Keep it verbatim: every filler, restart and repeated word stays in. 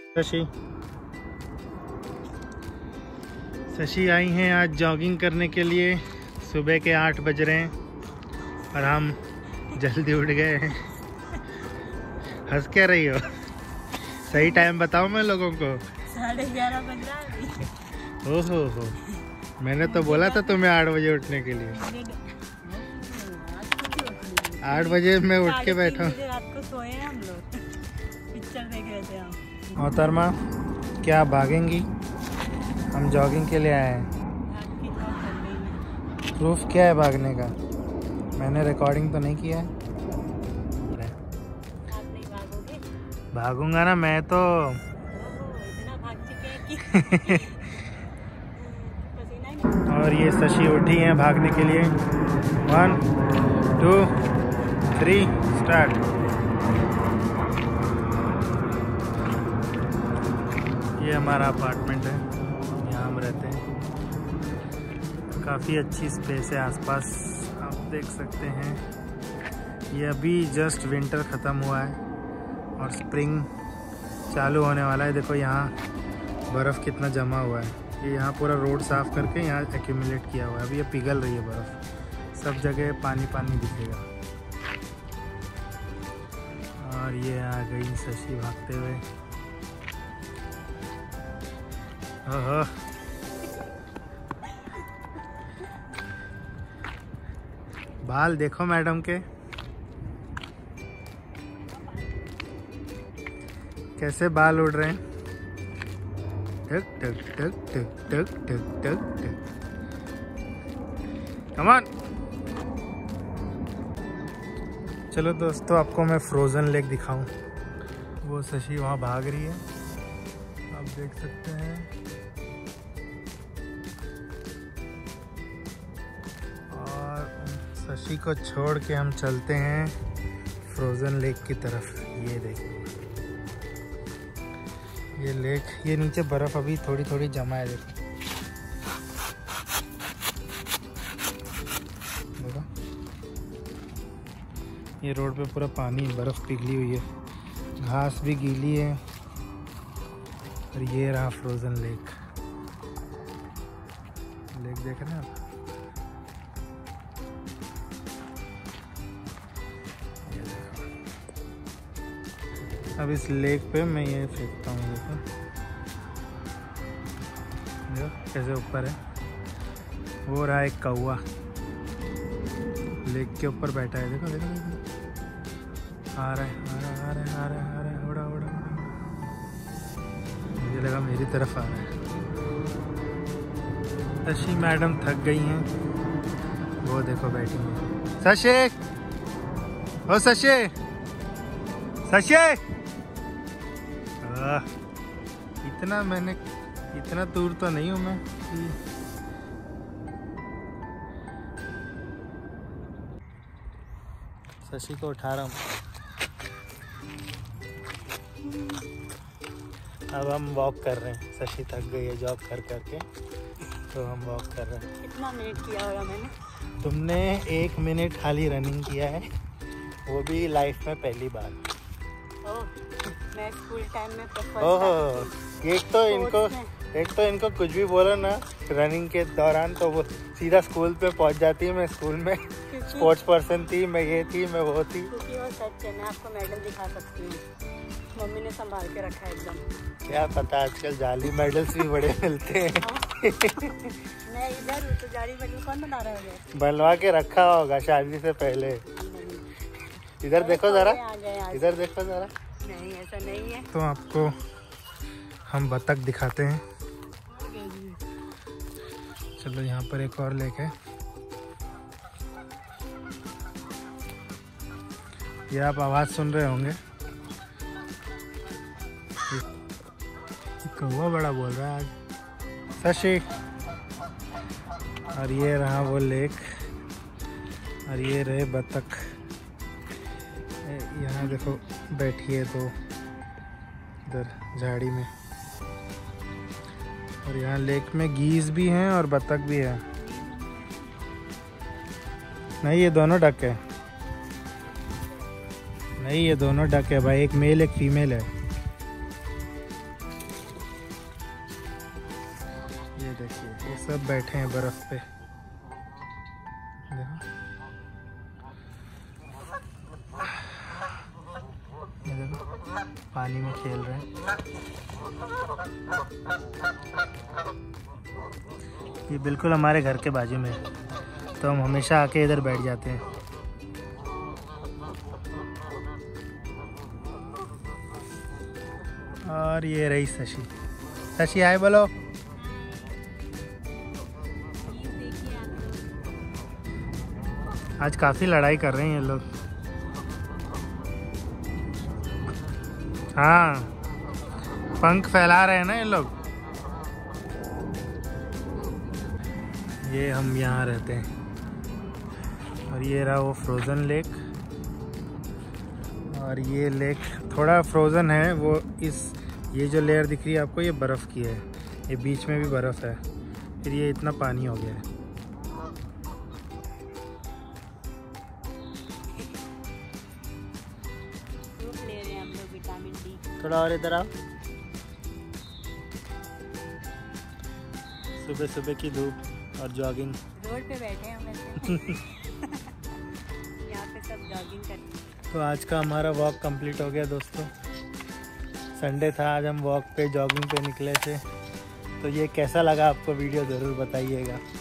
शशि शशि आई हैं आज जॉगिंग करने के लिए। सुबह के आठ बज रहे हैं और हम जल्दी उठ गए हैं। हंस क्या रही हो? सही टाइम बताओ मैं लोगों को। साढ़े ग्यारह बज रहा है। ओ हो हो, मैंने तो बोला था तुम्हें आठ बजे उठने के लिए। आठ बजे मैं उठ के बैठा हूँ। रात को सोए हैं हम लोग, पिक्चर देख रहे थे हम। मोहतरमा क्या भागेंगी? हम जॉगिंग के लिए आए हैं। प्रूफ क्या है भागने का? मैंने रिकॉर्डिंग तो नहीं किया है। आप नहीं भागोगे? भागूंगा ना मैं तो। इतना भाग चुके हैं कि पसीना ही नहीं। और ये शशि उठी हैं भागने के लिए। One two three start. ये हमारा अपार्टमेंट है, यहाँ हम रहते हैं। काफ़ी अच्छी स्पेस है आसपास, आप देख सकते हैं। ये अभी जस्ट विंटर ख़त्म हुआ है और स्प्रिंग चालू होने वाला है। देखो यहाँ बर्फ़ कितना जमा हुआ है। ये यहाँ पूरा रोड साफ़ करके यहाँ एक्यूमुलेट किया हुआ है। अभी ये पिघल रही है बर्फ़, सब जगह पानी पानी दिखेगा। और ये आ गई शशि भागते हुए। ओहो, बाल देखो मैडम के कैसे बाल उड़ रहे हैं। टक टक टक टक टक टक टक टक। Come on. चलो दोस्तों, आपको मैं फ्रोजन लेक दिखाऊं। वो शशि वहाँ भाग रही है, आप देख सकते हैं। और शशि को छोड़ के हम चलते हैं फ्रोजन लेक की तरफ। ये देखो ये लेक, ये नीचे बर्फ अभी थोड़ी थोड़ी जमा है। देखो देखो, ये रोड पे पूरा पानी, बर्फ पिघली हुई है, घास भी गीली है। और ये रहा फ्रोजन लेक। लेक देख रहे हैं आप? ये देखो। अब इस लेक पे मैं ये फेंकता हूँ। देखो देखो कैसे ऊपर है। वो रहा एक कौवा, लेक के ऊपर बैठा है। देखो देखो देखो, आ रहा है आ रहा है आ रहा है आ रहा है आ रहा है, उड़ा उड़ा उड़ा। मुझे लगा मेरी तरफ आ रहा है। शशि मैडम थक गई हैं, वो देखो बैठी हैं। शशि, ओ शशि, शशि। इतना मैंने इतना दूर तो नहीं हूँ मैं कि शशि को उठा रहा हूँ। अब हम वॉक कर रहे हैं। शशि थक गई है जॉब कर करके, तो हम वॉक कर रहे हैं। कितना मिनट किया होगा मैंने? तुमने एक मिनट खाली रनिंग किया है, वो भी लाइफ में पहली बार। ओह, मैं स्कूल टाइम में ओहो, एक तो इनको एक तो इनको कुछ भी बोलो ना रनिंग के दौरान, तो वो सीधा स्कूल पे पहुंच जाती है। मैं स्कूल में स्पोर्ट्स पर्सन थी, मैं ये थी, मैं वो थी। क्योंकि वो सच है, मैं आपको मेडल दिखा सकती हूँ। मम्मी ने संभाल के रखा है एकदम। क्या पता, आजकल जाली मेडल्स भी बड़े मिलते हैं। मैं इधर हूँ तो जाली मेडल कौन बना रहा है? बनवा के रखा होगा शादी से पहले। इधर देखो जरा, इधर देखो जरा। नहीं, ऐसा नहीं है। तो आपको हम बतख दिखाते हैं। चलो, यहाँ पर एक और लेक है। ये आप आवाज सुन रहे होंगे, कौवा बड़ा बोल रहा है आज। शशि। और ये रहा वो लेक, और ये रहे बतख। यहाँ देखो बैठी है तो इधर झाड़ी में। और यहाँ लेक में गीज भी हैं और बतख भी है। नहीं, ये दोनों डक है। नहीं, ये दोनों डक है भाई, एक मेल एक फीमेल है। सब बैठे हैं बर्फ पे। देखो ये देखो पानी में खेल रहे हैं। ये बिल्कुल हमारे घर के बाजू में है, तो हम हमेशा आके इधर बैठ जाते हैं। और ये रही शशि। शशि हाय बोलो। आज काफी लड़ाई कर रहे हैं ये लोग। हाँ पंख फैला रहे हैं ना ये लोग। ये हम यहाँ रहते हैं और ये रहा वो फ्रोज़न लेक। और ये लेक थोड़ा फ्रोज़न है, वो इस ये जो लेयर दिख रही है आपको ये बर्फ़ की है, ये बीच में भी बर्फ़ है, फिर ये इतना पानी हो गया है। ले रहे हैं हम लोग विटामिन डी। थोड़ा और इधर आओ। सुबह सुबह की धूप और जॉगिंग। रोड पे बैठे हैं हम ऐसे। यहाँ पे सब जॉगिंग करते हैं। तो आज का हमारा वॉक कंप्लीट हो गया दोस्तों। संडे था, आज हम वॉक पे जॉगिंग पे निकले थे। तो ये कैसा लगा आपको वीडियो ज़रूर बताइएगा।